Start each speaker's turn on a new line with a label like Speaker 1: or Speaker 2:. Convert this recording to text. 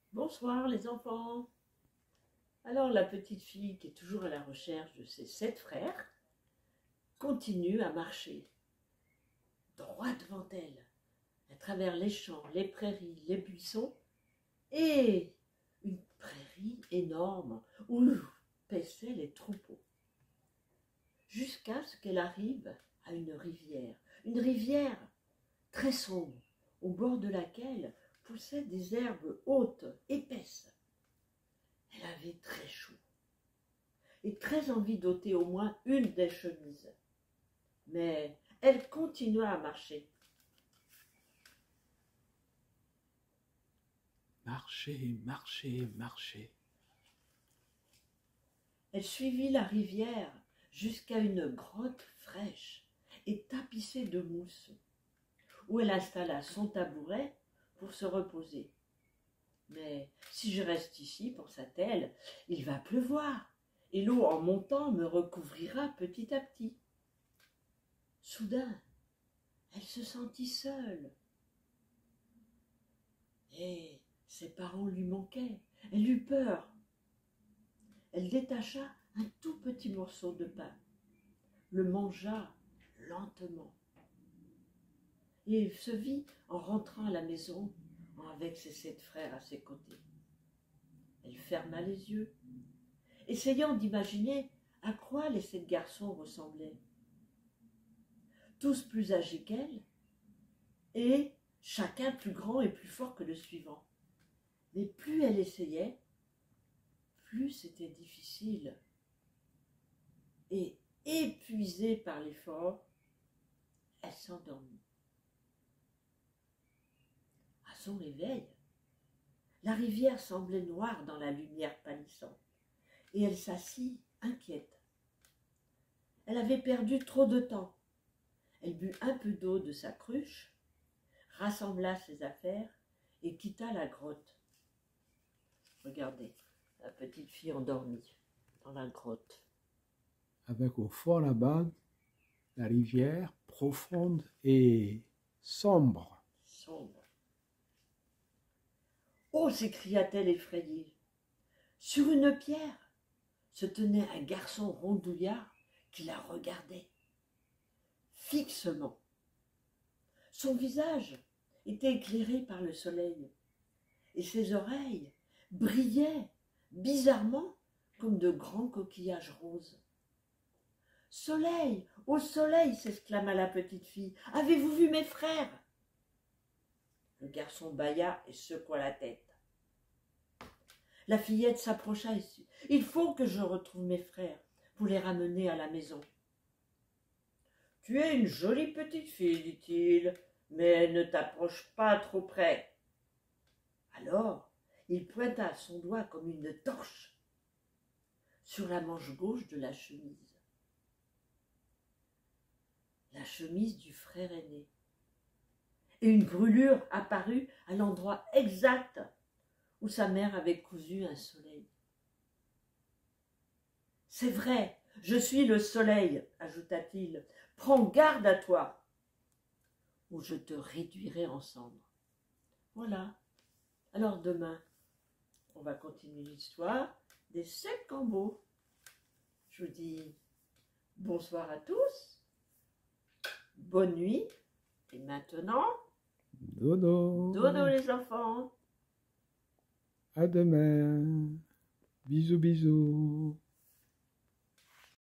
Speaker 1: Bonsoir les enfants. Alors la petite fille qui est toujours à la recherche de ses 7 frères continue à marcher droit devant elle, à travers les champs, les prairies, les buissons et une prairie énorme où paissaient les troupeaux. Jusqu'à ce qu'elle arrive à une rivière très sombre, au bord de laquelle poussaient des herbes hautes, épaisses. Elle avait très chaud et très envie d'ôter au moins une des chemises. Mais elle continua à marcher.
Speaker 2: Marcher, marcher, marcher.
Speaker 1: Elle suivit la rivière jusqu'à une grotte fraîche et tapissée de mousse, où elle installa son tabouret pour se reposer. Mais si je reste ici, pensa-t-elle, il va pleuvoir, et l'eau en montant me recouvrira petit à petit. Soudain, elle se sentit seule. Et ses parents lui manquaient. Elle eut peur. Elle détacha un tout petit morceau de pain, le mangea lentement et se vit en rentrant à la maison avec ses 7 frères à ses côtés. Elle ferma les yeux, essayant d'imaginer à quoi les 7 garçons ressemblaient. Tous plus âgés qu'elle, et chacun plus grand et plus fort que le suivant. Mais plus elle essayait, plus c'était difficile. Et épuisée par l'effort, elle s'endormit. À son réveil, la rivière semblait noire dans la lumière pâlissante, et elle s'assit inquiète. Elle avait perdu trop de temps. Elle but un peu d'eau de sa cruche, rassembla ses affaires et quitta la grotte. Regardez, la petite fille endormie dans la grotte.
Speaker 2: Avec au fond là-bas la rivière profonde et sombre.
Speaker 1: Sombre. Oh, s'écria-t-elle effrayée. Sur une pierre se tenait un garçon rondouillard qui la regardait fixement. Son visage était éclairé par le soleil et ses oreilles brillaient bizarrement comme de grands coquillages roses. « Soleil, ô soleil !» s'exclama la petite fille. « Avez-vous vu mes frères ?» Le garçon bâilla et secoua la tête. La fillette s'approcha et dit « Il faut que je retrouve mes frères pour les ramener à la maison. »« Tu es une jolie petite fille, dit-il, mais ne t'approche pas trop près. » Alors, il pointa son doigt comme une torche sur la manche gauche de la chemise. La chemise du frère aîné. Et une brûlure apparut à l'endroit exact où sa mère avait cousu un soleil. « C'est vrai, je suis le soleil, ajouta-t-il. Prends garde à toi, ou je te réduirai en cendres. » Voilà. Alors demain, on va continuer l'histoire des 7 corbeaux. Je vous dis bonsoir à tous, bonne nuit, et maintenant,
Speaker 2: Dodo.
Speaker 1: dodo les enfants.
Speaker 2: À demain. Bisous, bisous.